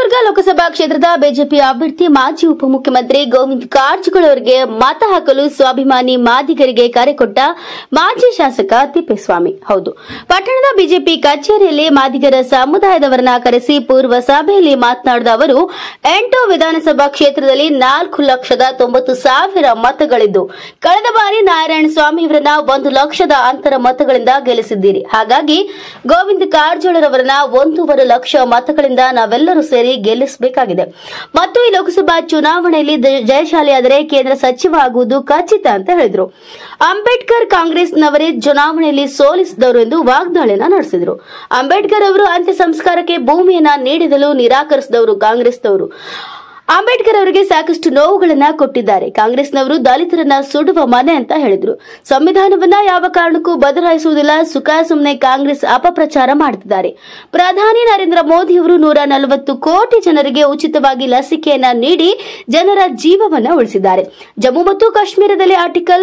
ಚಿತ್ರದುರ್ಗ ಲೋಕಸಭಾ ಕ್ಷೇತ್ರದ ಬಿಜೆಪಿ ಅಭ್ಯರ್ಥಿ ಮಾಜಿ ಉಪಮುಖ್ಯಮಂತ್ರಿ ಗೋವಿಂದ ಕಾರಜೋಳ ಅವರಿಗೆ ಮತ ಹಾಕಲು ಸ್ವಾಭಿಮಾನಿ ಮಾದಿಗರಿಗೆ ಕರೆ ಕೊಟ್ಟ ಮಾಜಿ ಶಾಸಕ ತಿಪ್ಪೇಸ್ವಾಮಿ. ಹೌದು, ಪಟ್ಟಣದ ಬಿಜೆಪಿ ಕಚೇರಿಯಲ್ಲಿ ಮಾದಿಗರ ಸಮುದಾಯದವರನ್ನ ಕರೆಸಿ ಪೂರ್ವ ಸಭೆಯಲ್ಲಿ ಮಾತನಾಡಿದ ಅವರು 8 ವಿಧಾನಸಭಾ ಕ್ಷೇತ್ರದಲ್ಲಿ 4,90,000 ಮತಗಳಿದ್ದು ಕಳೆದ ಬಾರಿ ನಾರಾಯಣಸ್ವಾಮಿ ಅವರನ್ನ 1 ಲಕ್ಷದ ಅಂತರ ಮತಗಳಿಂದ ಗೆಲ್ಲಿಸಿದ್ದೀರಿ. ಹಾಗಾಗಿ ಗೋವಿಂದ ಕಾರಜೋಳರವರನ್ನ 1.5 ಲಕ್ಷ ಮತಗಳಿಂದ ನಾವೆಲ್ಲರೂ ಸೇರಿ ಗೆಲ್ಲಿಸಬೇಕಾಗಿದೆ ಮತ್ತು ಈ ಲೋಕಸಭಾ ಚುನಾವಣೆಯಲ್ಲಿ ಜಯಶಾಲಿಯಾದರೆ ಕೇಂದ್ರ ಸಚಿವ ಆಗುವುದು ಖಚಿತ ಅಂತ ಹೇಳಿದ್ರು. ಅಂಬೇಡ್ಕರ್ ಕಾಂಗ್ರೆಸ್ನವರೇ ಚುನಾವಣೆಯಲ್ಲಿ ಸೋಲಿಸಿದವರು ಎಂದು ವಾಗ್ದಾಳಿಯನ್ನ ನಡೆಸಿದರು. ಅಂಬೇಡ್ಕರ್ ಅವರು ಅಂತ್ಯ ಸಂಸ್ಕಾರಕ್ಕೆ ಭೂಮಿಯನ್ನ ನೀಡಿದಲು ನಿರಾಕರಿಸಿದವರು ಕಾಂಗ್ರೆಸ್ನವರು. ಅಂಬೇಡ್ಕರ್ ಅವರಿಗೆ ಸಾಕಷ್ಟು ನೋವುಗಳನ್ನ ಕೊಟ್ಟಿದ್ದಾರೆ. ಕಾಂಗ್ರೆಸ್ನವರು ದಲಿತರನ್ನ ಸುಡುವ ಮನೆ ಅಂತ ಹೇಳಿದ್ರು. ಸಂವಿಧಾನವನ್ನ ಯಾವ ಕಾರಣಕ್ಕೂ ಬದಲಾಯಿಸುವುದಿಲ್ಲ. ಸುಖ ಸುಮ್ಮನೆ ಕಾಂಗ್ರೆಸ್ ಅಪಪ್ರಚಾರ ಮಾಡುತ್ತಿದ್ದಾರೆ. ಪ್ರಧಾನಿ ನರೇಂದ್ರ ಮೋದಿ ಅವರು 140 ಕೋಟಿ ಜನರಿಗೆ ಉಚಿತವಾಗಿ ಲಸಿಕೆಯನ್ನ ನೀಡಿ ಜನರ ಜೀವವನ್ನ ಉಳಿಸಿದ್ದಾರೆ. ಜಮ್ಮು ಮತ್ತು ಕಾಶ್ಮೀರದಲ್ಲಿ ಆರ್ಟಿಕಲ್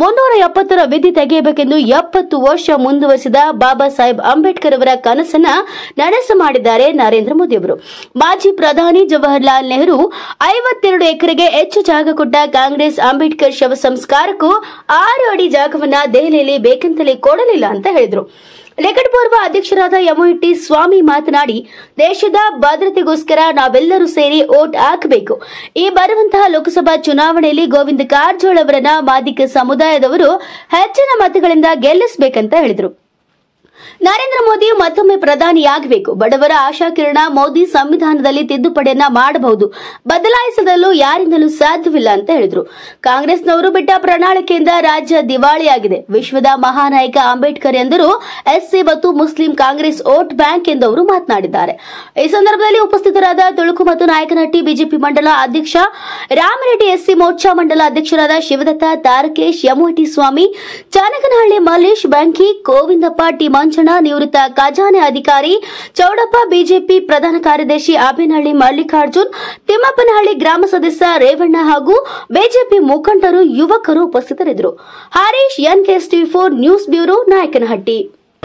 370 ವಿಧಿ ತೆಗೆಯಬೇಕೆಂದು 70 ವರ್ಷ ಮುಂದುವರಿಸಿದ ಬಾಬಾ ಸಾಹೇಬ್ ಅಂಬೇಡ್ಕರ್ ಅವರ ಕನಸನ್ನ ನನಸು ಮಾಡಿದ್ದಾರೆ ನರೇಂದ್ರ ಮೋದಿ ಅವರು. ಮಾಜಿ ಪ್ರಧಾನಿ ಜವಾಹರ್ಲಾಲ್ ನೆಹರು 52 ಎಕರೆಗೆ ಹೆಚ್ಚು ಜಾಗ ಕೊಟ್ಟ ಕಾಂಗ್ರೆಸ್ ಅಂಬೇಡ್ಕರ್ ಶವ ಸಂಸ್ಕಾರಕ್ಕೂ 6 ಅಡಿ ಜಾಗವನ್ನ ದೆಹಲಿಯಲ್ಲಿ ಬೇಕಂತಲೇ ಕೊಡಲಿಲ್ಲ ಅಂತ ಹೇಳಿದ್ರು. ನಿಕಟಪೂರ್ವ ಅಧ್ಯಕ್ಷರಾದ ಎಂ.ಟಿ. ಸ್ವಾಮಿ ಮಾತನಾಡಿ, ದೇಶದ ಭದ್ರತೆಗೋಸ್ಕರ ನಾವೆಲ್ಲರೂ ಸೇರಿ ವೋಟ್ ಹಾಕಬೇಕು. ಈ ಬರುವಂತಹ ಲೋಕಸಭಾ ಚುನಾವಣೆಯಲ್ಲಿ ಗೋವಿಂದ ಕಾರಜೋಳ ಅವರನ್ನ ಮಾದಿಗ ಸಮುದಾಯದವರು ಹೆಚ್ಚಿನ ಮತಗಳಿಂದ ಗೆಲ್ಲಿಸಬೇಕಂತ ಹೇಳಿದ್ರು. ನರೇಂದ್ರ ಮೋದಿ ಮತ್ತೊಮ್ಮೆ ಪ್ರಧಾನಿಯಾಗಬೇಕು. ಬಡವರ ಆಶಾಕಿರಣ ಮೋದಿ ಸಂವಿಧಾನದಲ್ಲಿ ತಿದ್ದುಪಡಿಯನ್ನ ಮಾಡಬಹುದು, ಬದಲಾಯಿಸಲು ಯಾರಿಂದಲೂ ಸಾಧ್ಯವಿಲ್ಲ ಅಂತ ಹೇಳಿದ್ರು. ಕಾಂಗ್ರೆಸ್ನವರು ಬಿಟ್ಟ ಪ್ರಣಾಳಿಕೆಯಿಂದ ರಾಜ್ಯ ದಿವಾಳಿಯಾಗಿದೆ. ವಿಶ್ವದ ಮಹಾನಾಯಕ ಅಂಬೇಡ್ಕರ್ ಎಂದರು ಎಸ್ಸಿ ಮತ್ತು ಮುಸ್ಲಿಂ ಕಾಂಗ್ರೆಸ್ ವೋಟ್ ಬ್ಯಾಂಕ್ ಎಂದು ಅವರು ಮಾತನಾಡಿದ್ದಾರೆ. ಈ ಸಂದರ್ಭದಲ್ಲಿ ಉಪಸ್ಥಿತರಾದ ತುಳುಕು ಮತ್ತು ನಾಯಕನಹಟ್ಟಿ ಬಿಜೆಪಿ ಮಂಡಲ ಅಧ್ಯಕ್ಷ ರಾಮರೆಡ್ಡಿ, ಎಸ್ಸಿ ಮೋರ್ಚಾ ಮಂಡಲ ಅಧ್ಯಕ್ಷರಾದ ಶಿವದತ್ತ, ತಾರಕೇಶ್, ಎಂ.ಟಿ. ಸ್ವಾಮಿ, ಚಾನಕನಹಳ್ಳಿ ಮಲ್ಲೇಶ್, ಬ್ಯಾಂಕಿ, ಗೋವಿಂದಪ್ಪ, ಟಿ. ಮಂಚಣ್ಣ, ನಿವೃತ್ತ ಖಜಾನೆ ಅಧಿಕಾರಿ ಚೌಡಪ್ಪ, ಬಿಜೆಪಿ ಪ್ರಧಾನ ಕಾರ್ಯದರ್ಶಿ ಅಬೇನಹಳ್ಳಿ ಮಲ್ಲಿಕಾರ್ಜುನ್, ತಿಮ್ಮಪ್ಪನಹಳ್ಳಿ ಗ್ರಾಮ ಸದಸ್ಯ ರೇವಣ್ಣ ಹಾಗೂ ಬಿಜೆಪಿ ಮುಖಂಡರು, ಯುವಕರು ಉಪಸ್ಥಿತರಿದ್ದರು. Harish, NKS-TV4 news bureau, Nayakanahatti.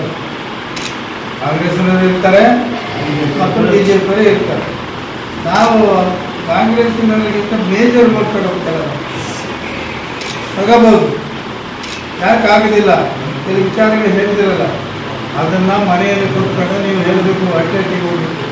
ನಾವು ಕಾಂಗ್ರೆಸ್ನವರಿಗಿಂತ ಮೇಜರ್ ಮಕ್ಕಳು ತಗೋಬಹುದು. ಯಾಕೆ ಆಗೋದಿಲ್ಲ? ಕೆಲವು ವಿಚಾರಗಳು ಹೇಳಿದಿರಲ್ಲ, ಅದನ್ನು ಮನೆಯಲ್ಲಿ ಕೊಟ್ಕೊಂಡು ನೀವು ಹೇಳಬೇಕು, ಅಟ್ಟೆಟ್ಟಿಗೆ ಹೋಗ್ಬೇಕು.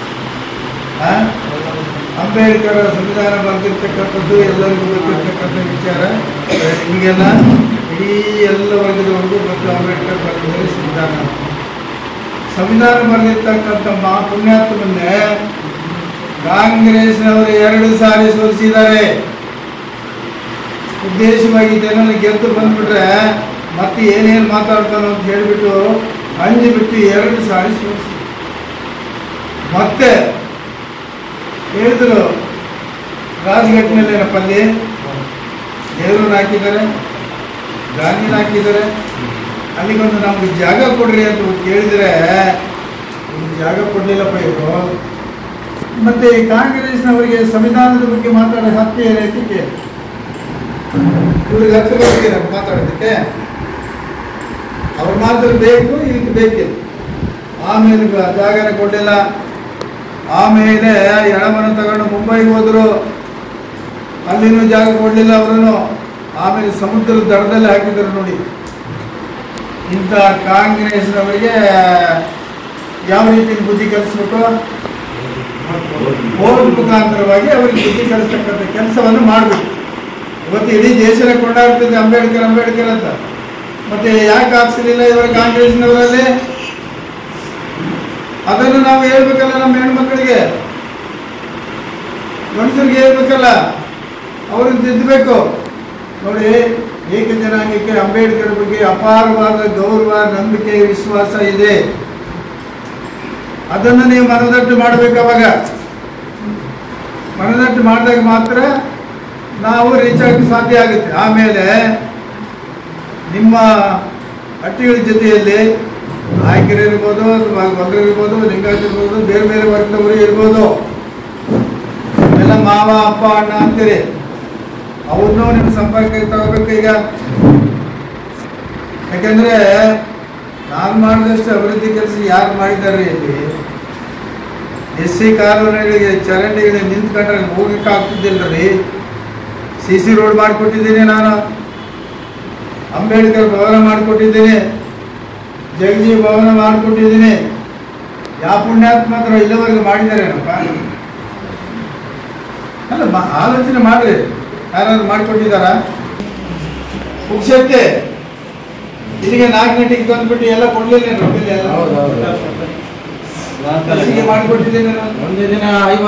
ಅಂಬೇಡ್ಕರ್ ಸಂವಿಧಾನ ಬರೆದಿರ್ತಕ್ಕಂಥದ್ದು ಎಲ್ಲರಿಗೂ ಗೊತ್ತಿರ್ತಕ್ಕಂಥ ವಿಚಾರ. ನಿಮಗೆಲ್ಲ ಇಡೀ ಎಲ್ಲ ವರ್ಗದವರೆಗೂ ಗೊತ್ತು. ಅಂಬೇಡ್ಕರ್ ಬರೆದಿದ್ದಾರೆ ಸಂವಿಧಾನ ಬರೆದಿರ್ತಕ್ಕಂಥ ಪುಣ್ಯಾತ್ಮನ್ನೇ ಕಾಂಗ್ರೆಸ್ನವರು 2 ಸಾರಿ ಸೋಲಿಸಿದ್ದಾರೆ. ಉದ್ದೇಶವಾಗಿ ಜನನ ಗೆದ್ದು ಬಂದ್ಬಿಟ್ರೆ ಮತ್ತೆ ಏನೇನು ಮಾತಾಡ್ತಾನೋ ಅಂತ ಹೇಳಿಬಿಟ್ಟು ಅಂಜಿಬಿಟ್ಟು 2 ಸಾರಿ ಸೋಲಿಸಿ ಮತ್ತೆ ಹೇಳಿದ್ರು. ರಾಜಘಾಟ್ನಲ್ಲಿ ಏನಪ್ಪಲ್ಲಿ ನೆಹರೂನ ಹಾಕಿದ್ದಾರೆ, ಗಾಂಧಿನ ಹಾಕಿದ್ದಾರೆ. ಅಲ್ಲಿಗೊಂದು ನಮ್ಗೆ ಜಾಗ ಕೊಡ್ರಿ ಅಂತ ಕೇಳಿದರೆ ಒಂದು ಜಾಗ ಕೊಡಲಿಲ್ಲಪ್ಪ ಇವರು. ಮತ್ತು ಕಾಂಗ್ರೆಸ್ನವರಿಗೆ ಸಂವಿಧಾನದ ಬಗ್ಗೆ ಮಾತಾಡೋ ಹಕ್ಕು ಏನೈತಿ ಕೇಳಿ, ಇವ್ರಿಗೆ ಹಕ್ಕು ಬರ್ತೀರ ಮಾತಾಡೋದಕ್ಕೆ. ಅವ್ರ ಮಾತ್ರ ಬೇಕು, ಇದಕ್ಕೆ ಬೇಕಿಲ್ಲ. ಆಮೇಲೆ ಜಾಗನ ಕೊಡಲಿಲ್ಲ. ಆಮೇಲೆ ಎಳಮನ ತಗೊಂಡು ಮುಂಬೈಗೆ ಹೋದರು, ಅಲ್ಲಿನೂ ಜಾಗ ಕೊಡಲಿಲ್ಲ ಅವರನ್ನು. ಆಮೇಲೆ ಸಮುದ್ರದ ದಡದಲ್ಲಿ ಹಾಕಿದರು. ನೋಡಿ, ಇಂಥ ಕಾಂಗ್ರೆಸ್ನವರಿಗೆ ಯಾವ ರೀತಿ ಬುದ್ಧಿ ಕಲಿಸ್ಬೇಕು? ವೋಟ್ ಮುಖಾಂತರವಾಗಿ ಅವರಿಗೆ ಬುದ್ಧಿ ಕಲಿಸ್ತಕ್ಕಂಥ ಕೆಲಸವನ್ನು ಮಾಡಬೇಕು. ಇವತ್ತು ಇಡೀ ದೇಶದ ಕೊಂಡಾಡ್ತಿದ್ದೆ ಅಂಬೇಡ್ಕರ್ ಅಂಬೇಡ್ಕರ್ ಅಂತ. ಮತ್ತೆ ಯಾಕೆ ಹಾಕ್ಸಲಿಲ್ಲ ಇವರ ಕಾಂಗ್ರೆಸ್ನವರಲ್ಲಿ? ಅದನ್ನು ನಾವು ಹೇಳ್ಬೇಕಲ್ಲ, ನಮ್ಮ ಹೆಣ್ಮಕ್ಳಿಗೆ, ಗಂಡಸರಿಗೆ ಹೇಳ್ಬೇಕಲ್ಲ, ಅವ್ರನ್ನ ತಿದ್ದಬೇಕು. ನೋಡಿ, ಏಕ ಜನಾಂಗಕ್ಕೆ ಅಂಬೇಡ್ಕರ್ ಬಗ್ಗೆ ಅಪಾರವಾದ ಗೌರವ, ನಂಬಿಕೆ, ವಿಶ್ವಾಸ ಇದೆ. ಅದನ್ನು ನೀವು ಮನದಟ್ಟು ಮಾಡಬೇಕು. ಅವಾಗ ಮನದಟ್ಟು ಮಾಡಿದಾಗ ಮಾತ್ರ ನಾವು ರೀಚ್ ಆಗಕ್ಕೆ ಸಾಧ್ಯ ಆಗುತ್ತೆ. ಆಮೇಲೆ ನಿಮ್ಮ ಹಟ್ಟಿಗಳ ಜೊತೆಯಲ್ಲಿ ನಾಯಕರು ಇರ್ಬೋದು, ಮಗರು ಇರ್ಬೋದು, ಲಿಂಗಾಯತ ಇರ್ಬೋದು, ಬೇರೆ ಬೇರೆ ವರ್ಗದವರು ಇರ್ಬೋದು. ಎಲ್ಲ ಮಾವ, ಅಪ್ಪ, ಅಣ್ಣ ಅಂತೀರಿ. ಅವ್ರನ್ನೂ ನಿಮ್ಮ ಸಂಪರ್ಕಕ್ಕೆ ತಗೋಬೇಕು ಈಗ. ಯಾಕೆಂದರೆ ನಾನು ಮಾಡಿದಷ್ಟು ಅಭಿವೃದ್ಧಿ ಕೆಲಸ ಯಾರು ಮಾಡಿದ್ದಾರೆ ಇಲ್ಲಿ? SC ಕಾಲೋನಿಗಳಿಗೆ ಚರಂಡಿಗಳಿಗೆ ನಿಂತ್ಕೊಂಡ್ರೆ ಹೋಗಕ್ಕೆ ಆಗ್ತಿದ್ದಿಲ್ಲರಿ. CC ರೋಡ್ ಮಾಡಿಕೊಟ್ಟಿದ್ದೀನಿ ನಾನು, ಅಂಬೇಡ್ಕರ್ ಭವನ ಮಾಡಿಕೊಟ್ಟಿದ್ದೀನಿ, ಜಗಜೀವ ಭವನ ಮಾಡಿಕೊಟ್ಟಿದ್ದೀನಿ. ಯಾವ ಪುಣ್ಯಾತ್ಮಕರು ಇಲ್ಲಿವರೆಗೂ ಮಾಡಿದಾರೇನಪ್ಪ? ಅಲ್ಲ, ಆಲೋಚನೆ ಮಾಡ್ರಿ, ಯಾರಾದ್ರು ಮಾಡಿಕೊಟ್ಟಿದ್ದಾರ? ಪುಕ್ಷಕ್ಕೆ ಇಲ್ಲಿಗೆ 4 ಗಂಟೆಗೆ ತಂದ್ಬಿಟ್ಟು ಎಲ್ಲ ಕೊಡ್ಲಿಲ್ಲ ಮಾಡಿಕೊಟ್ಟಿದ್ದೀನಿ. ಒಂದೇ ದಿನ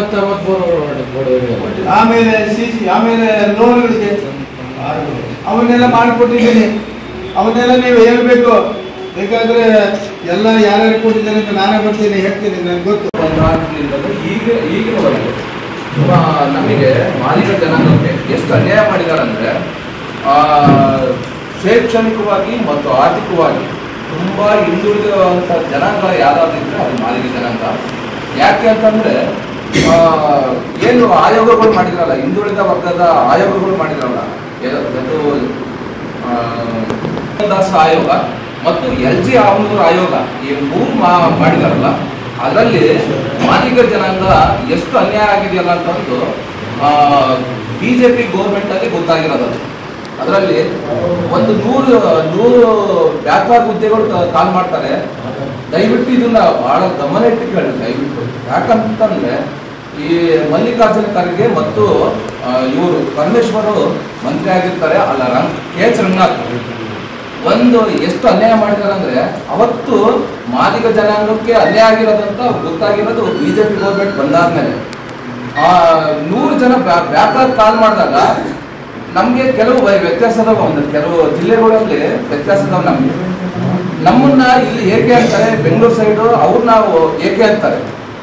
50-60 ಆಮೇಲೆ CC, ಆಮೇಲೆ ಲೋನ್ಗಳಿಗೆ ಅವನ್ನೆಲ್ಲ ಮಾಡಿಕೊಟ್ಟಿದ್ದೀನಿ. ಅವನ್ನೆಲ್ಲ ನೀವು ಹೇಳ್ಬೇಕು. ಬೇಕಾದ್ರೆ ಎಲ್ಲ ಯಾರ್ಯಾರು ಕೊಟ್ಟಿದ್ದಾರೆ ಅಂತ ನಾನೇ ಬರ್ತೀನಿ, ಹೇಳ್ತೀನಿ, ನನಗೆ ಗೊತ್ತು. ಈಗಿನವರೆಗೂ ನಮಗೆ ಮಾಲಿಕ ಜನಾಂಗಕ್ಕೆ ಎಷ್ಟು ಅನ್ಯಾಯ ಮಾಡಿದ್ದಾರೆ ಅಂದರೆ, ಶೈಕ್ಷಣಿಕವಾಗಿ ಮತ್ತು ಆರ್ಥಿಕವಾಗಿ ತುಂಬ ಹಿಂದುಳಿದಿರುವಂಥ ಜನಾಂಗ ಯಾರಾದಿದ್ರೆ ಅದು ಮಾಲಿಕ ಜನಾಂಗ. ಯಾಕೆ ಅಂತಂದರೆ, ಏನು ಆಯೋಗಗಳು ಮಾಡಿದ್ರಲ್ಲ, ಹಿಂದುಳಿದ ವರ್ಗದ ಆಯೋಗಗಳು ಮಾಡಿದ್ರಲ್ಲ, ದಾಸ ಆಯೋಗ ಮತ್ತು LG ಆವನೂರು ಆಯೋಗ, ಈ 3 ಮಾಡಿದಾರಲ್ಲ, ಅದರಲ್ಲಿ ಮಾಲಿಕ ಜನಾಂಗ ಎಷ್ಟು ಅನ್ಯಾಯ ಆಗಿದೆಯಲ್ಲ ಅಂತಂದು BJP ಗೌರ್ಮೆಂಟಲ್ಲಿ ಗೊತ್ತಾಗಿರೋದು. ಅದರಲ್ಲಿ ಒಂದು 100 ವ್ಯಾಪಾರ ಹುದ್ದೆಗಳು ಕಾಲ್ ಮಾಡ್ತಾರೆ. ದಯವಿಟ್ಟು ಇದನ್ನ ಬಹಳ ಗಮನ ಇಟ್ಟು ಕೇಳಿ ದಯವಿಟ್ಟು. ಯಾಕಂತಂದ್ರೆ ಈ ಮಲ್ಲಿಕಾರ್ಜುನ ಖರ್ಗೆ ಮತ್ತು ಇವರು ಪರಮೇಶ್ವರು ಮಂತ್ರಿ ಆಗಿರ್ತಾರೆ, ಅಲ್ಲ KH ರಂಗನಾಥ್ ಒಂದು ಎಷ್ಟು ಅನ್ಯಾಯ ಮಾಡಿದ್ದಾರೆ ಅಂದ್ರೆ, ಅವತ್ತು ಮಾದಿಗ ಜನಾಂಗಕ್ಕೆ ಅನ್ಯಾಯ ಆಗಿರೋದಂತ ಗೊತ್ತಾಗಿರೋದು BJP ಗೌರ್ಮೆಂಟ್ ಬಂದಾದ್ಮೇಲೆ. 100 ಜನ ವ್ಯಾಪಾರ ಕಾಲ್ ಮಾಡಿದಾಗ ನಮ್ಗೆ ಕೆಲವು ವ್ಯತ್ಯಾಸ ಅದಾವ, ಕೆಲವು ಜಿಲ್ಲೆಗಳಲ್ಲಿ ವ್ಯತ್ಯಾಸ ಅದಾವ. ನಮ್ಮನ್ನ ಇಲ್ಲಿ ಏಕೆ ಅಂತಾರೆ, ಬೆಂಗಳೂರು ಸೈಡು ಅವ್ರು ನಾವು ಏಕೆ ಅಂತಾರೆ.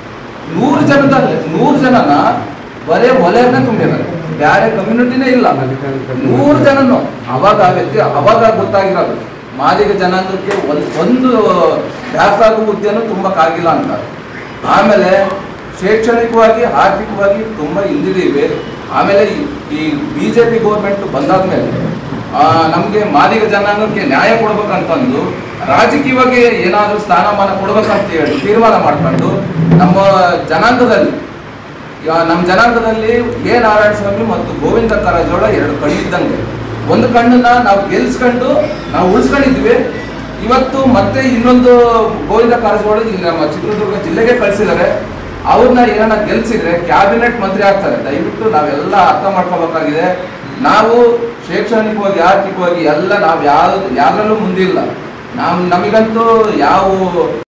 100 ಜನನ ಬರೇ ಹೊಲೆಯನ್ನ ತುಂಬಿದ್ದಾರೆ, ಬೇರೆ ಕಮ್ಯುನಿಟಿನೇ ಇಲ್ಲ. 100 ಜನನು ಅವಾಗ ಗೊತ್ತಾಗಿರೋದು ಮಾದಿಗ ಜನಾಂಗಕ್ಕೆ ಒಂದು ವ್ಯಾಪಾರ ಹುದ್ದೆನೂ ತುಂಬಕ್ಕಾಗಿಲ್ಲ ಅಂತ. ಆಮೇಲೆ ಶೈಕ್ಷಣಿಕವಾಗಿ ಆರ್ಥಿಕವಾಗಿ ತುಂಬಾ ಹಿಂದಿದ್ದೀವಿ. ಆಮೇಲೆ ಈ BJP ಗೌರ್ಮೆಂಟ್ ಬಂದಾದ್ಮೇಲೆ ನಮ್ಗೆ ಮಾದಿಗ ಜನಾಂಗಕ್ಕೆ ನ್ಯಾಯ ಕೊಡ್ಬೇಕಂತಂದು ರಾಜಕೀಯವಾಗಿ ಏನಾದರೂ ಸ್ಥಾನಮಾನ ಕೊಡ್ಬೇಕಂತ ಹೇಳಿ ತೀರ್ಮಾನ ಮಾಡ್ಕೊಂಡು ನಮ್ಮ ಜನಾಂಗದಲ್ಲಿ A. ನಾರಾಯಣ ಸ್ವಾಮಿ ಮತ್ತು ಗೋವಿಂದ ಕಾರಜೋಳ 2 ಕಣ್ಣಿದ್ದಂಗೆ. ಒಂದು ಕಣ್ಣನ್ನ ನಾವು ಗೆಲ್ಸ್ಕೊಂಡು ನಾವು ಉಳಿಸ್ಕೊಂಡಿದ್ವಿ. ಇವತ್ತು ಮತ್ತೆ ಇನ್ನೊಂದು ಗೋವಿಂದ ಕಾರಜೋಳ ಇಲ್ಲಿ ನಮ್ಮ ಚಿತ್ರದುರ್ಗ ಜಿಲ್ಲೆಗೆ ಕಳಿಸಿದ್ದಾರೆ. ಅವ್ರನ್ನ ಏನನ್ನ ಗೆಲ್ಸಿದ್ರೆ ಕ್ಯಾಬಿನೆಟ್ ಮಂತ್ರಿ ಆಗ್ತಾರೆ. ದಯವಿಟ್ಟು ನಾವೆಲ್ಲ ಅರ್ಥ ಮಾಡ್ಕೋಬೇಕಾಗಿದೆ. ನಾವು ಶೈಕ್ಷಣಿಕವಾಗಿ ಆರ್ಥಿಕವಾಗಿ ಎಲ್ಲ ನಾವು ಯಾರಲ್ಲೂ ಮುಂದಿಲ್ಲ. ನಮಗಂತೂ ಯಾವ